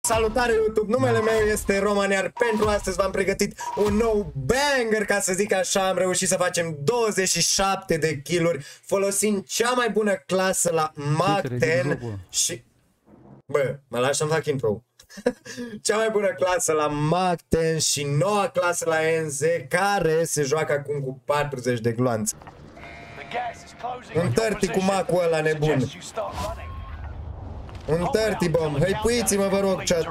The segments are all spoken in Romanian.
Salutare YouTube, numele meu este Roman, iar pentru astăzi v-am pregătit un nou banger, ca să zic așa. Am reușit să facem 27 de kill-uri folosind cea mai bună clasă la Mach 10 și... Bă, mă lași să-mi fac intro. Cea mai bună clasă la Mach 10 și noua clasă la NZ, care se joacă acum cu 40 de gloanțe. Un 30 cu Mach-ul ăla nebun. Un 30 bomb. Hăipuiți-mă, vă rog, chat.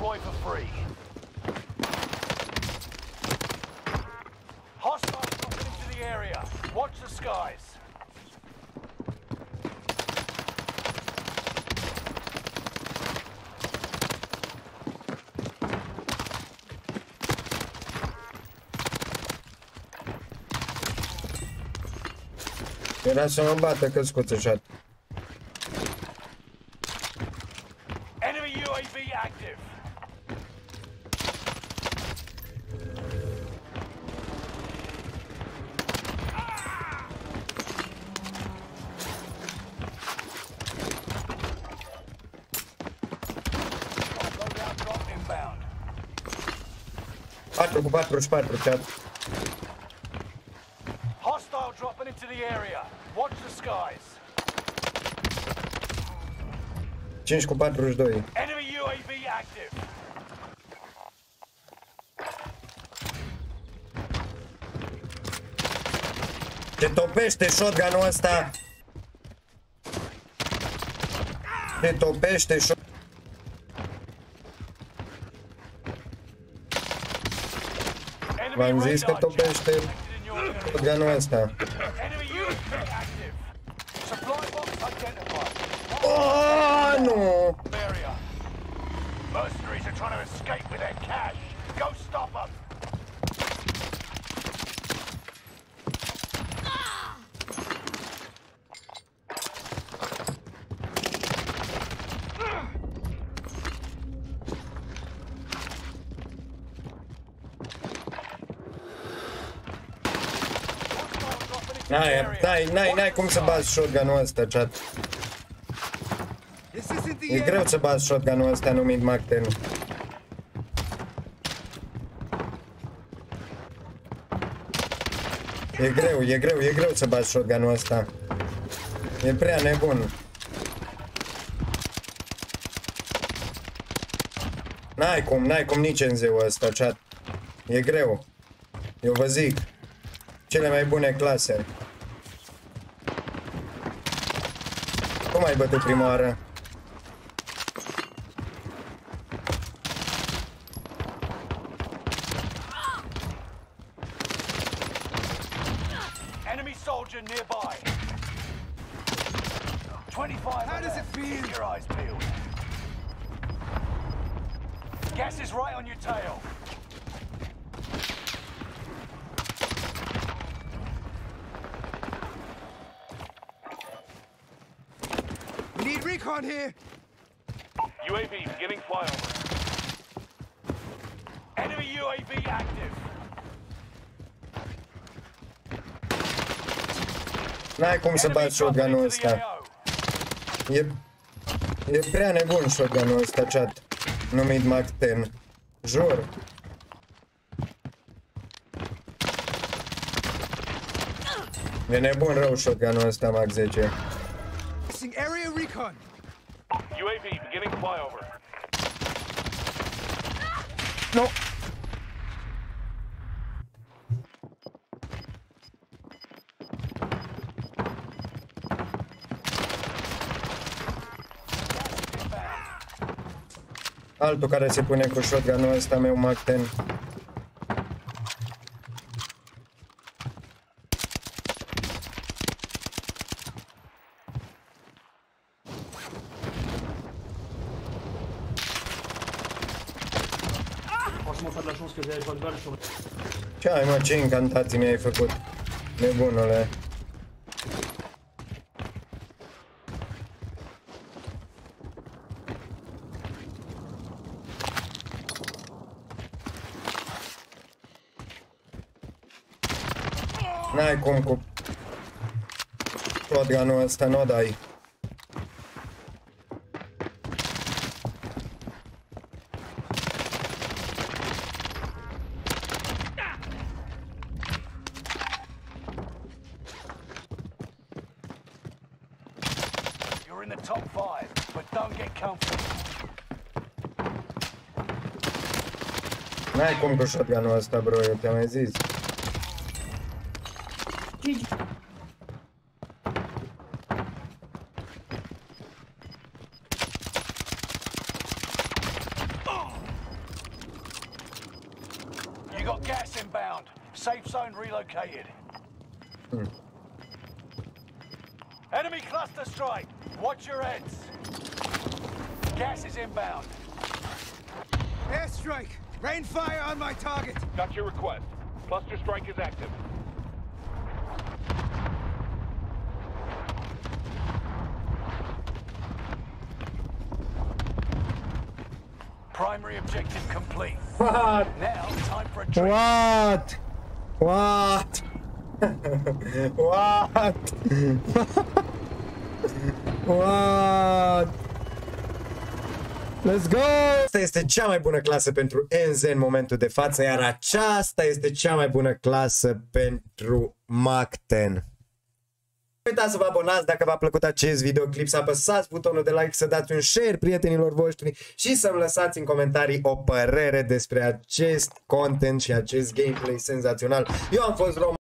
Era să mă bată căscuță, chat. Patru cu 44, chat. Hostile dropping into the area. Watch the skies. 5 cu 42. Enemy UAV active. Te topește shotgun-ul ăsta. Te topește shotgun. V-am zis că topește shotgun-ul ăsta. Oh, nu! Mercenaries are trying to escape with their cash. Go stop them. N-ai cum să bați shotgun-ul ăsta, chat. E greu să bați shotgun-ul ăsta numit Mach 10. E greu să bați shotgun-ul ăsta. E prea nebun. N-ai cum nici în zeul ăsta, chat. E greu. Eu vă zic. Cele mai bune clase. Cum ai bătut prima oară? Enemy soldier nearby. 25. How does it feel? Keep your eyes peeled. Gas is right on your tail. We need recon here. UAV beginning flyover. Enemy UAV active. N-ai cum să bați shotgun-ul ăsta. E prea nebun shotgun-ul ăsta, chat. Numit Mach 10. Jur. E nebun rău shotgun-ul ăsta Mach 10. Area recon. UAV beginning flyover. No. Altul care se pune cu shotgun-ul ăsta meu Mach 10. Ce ai, mă, ce incantații mi-ai făcut, nebunule? N-ai cum cu shotgun-ul ăsta, n-o dai. comfort. N-ai cum cu shotgun-ul ăsta, bro, eu te-am mai zis. You got gas inbound. Safe zone relocated. Enemy cluster strike. Watch your heads. Gas is inbound. Airstrike! Rain fire on my target! Got your request. Cluster strike is active. Primary objective complete. What? Now, time for a drink. What? What? What? What? Let's go! Asta este cea mai bună clasă pentru NZ în momentul de față, iar aceasta este cea mai bună clasă pentru Mac 10. Nu uitați să vă abonați dacă v-a plăcut acest videoclip, să apăsați butonul de like, să dați un share prietenilor voștri și să-mi lăsați în comentarii o părere despre acest content și acest gameplay senzațional. Eu am fost Roman.